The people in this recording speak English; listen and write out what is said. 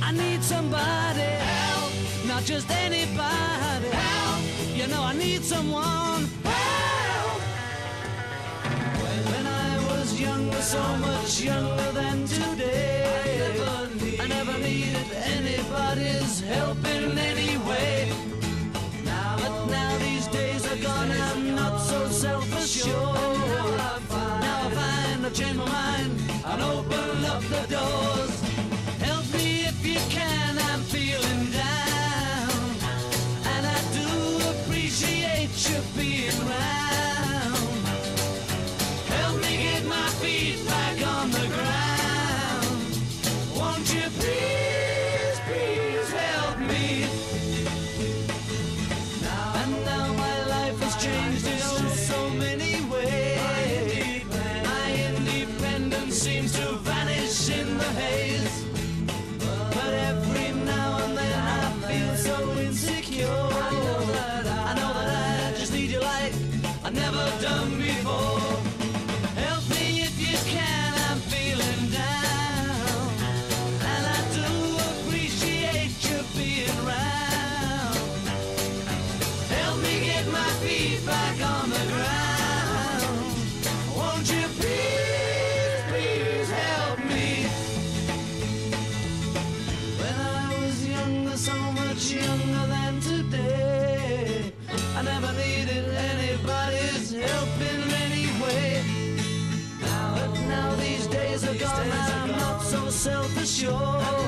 I need somebody help, not just anybody help. You know I need someone help. When I was younger, so much younger than today, I never needed anybody's help in any way. But now these days are gone, I'm not so self-assured. Now I find I've changed my mind and open up the doors. Help me if you can, I'm feeling down, and I do appreciate you being around. Help me get my feet back on the ground. Won't you please, please help me? And now my life has changed in oh so many ways. My independence seems to vanish in the haze. But every now and then I feel so insecure. I know that I just need you like I've never done before. Help me if you can, I'm feeling down, and I do appreciate you being around. Help me get my feet back on the ground. Won't you please, please help me? When I was younger, so much younger than today, I never needed anybody's help in any way. But now these days are gone, I'm not so self-assured.